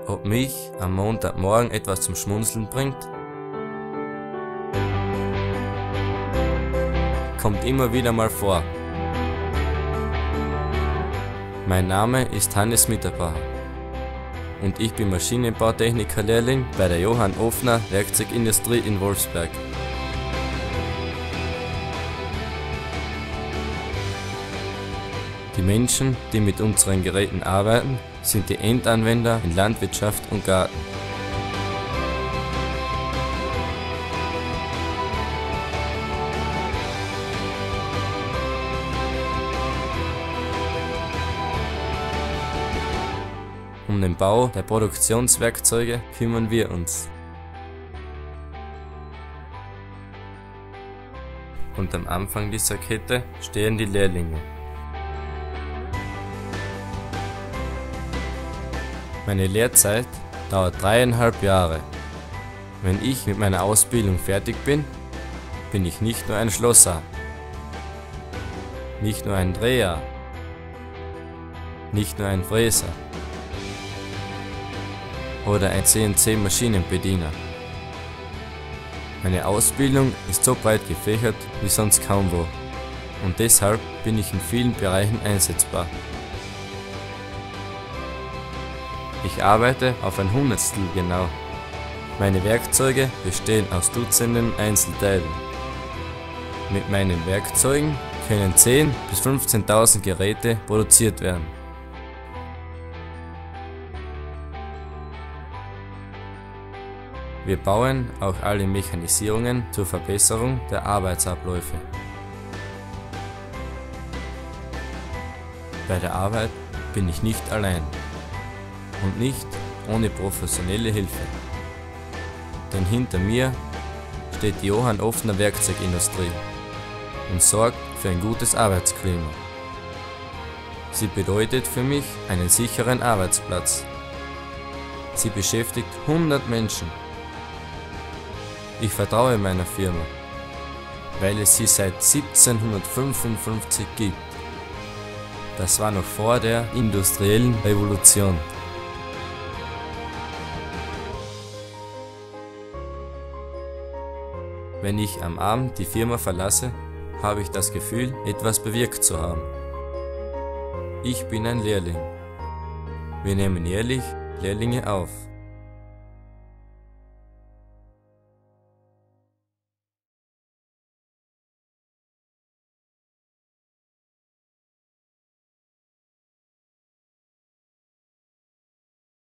ob mich am Montagmorgen etwas zum Schmunzeln bringt? Kommt immer wieder mal vor. Mein Name ist Hannes Mitterbacher und ich bin Maschinenbautechniker-Lehrling bei der Johann Ofner Werkzeugindustrie in Wolfsberg. Die Menschen, die mit unseren Geräten arbeiten, sind die Endanwender in Landwirtschaft und Garten. Um den Bau der Produktionswerkzeuge kümmern wir uns. Und am Anfang dieser Kette stehen die Lehrlinge. Meine Lehrzeit dauert 3,5 Jahre. Wenn ich mit meiner Ausbildung fertig bin, bin ich nicht nur ein Schlosser, nicht nur ein Dreher, nicht nur ein Fräser oder ein CNC-Maschinenbediener. Meine Ausbildung ist so breit gefächert wie sonst kaum wo und deshalb bin ich in vielen Bereichen einsetzbar. Ich arbeite auf ein Hundertstel genau. Meine Werkzeuge bestehen aus Dutzenden Einzelteilen. Mit meinen Werkzeugen können 10.000 bis 15.000 Geräte produziert werden. Wir bauen auch alle Mechanisierungen zur Verbesserung der Arbeitsabläufe. Bei der Arbeit bin ich nicht allein und nicht ohne professionelle Hilfe. Denn hinter mir steht die Johann Ofner Werkzeugindustrie und sorgt für ein gutes Arbeitsklima. Sie bedeutet für mich einen sicheren Arbeitsplatz. Sie beschäftigt 100 Menschen. Ich vertraue meiner Firma, weil es sie seit 1755 gibt. Das war noch vor der industriellen Revolution. Wenn ich am Abend die Firma verlasse, habe ich das Gefühl, etwas bewirkt zu haben. Ich bin ein Lehrling. Wir nehmen jährlich Lehrlinge auf.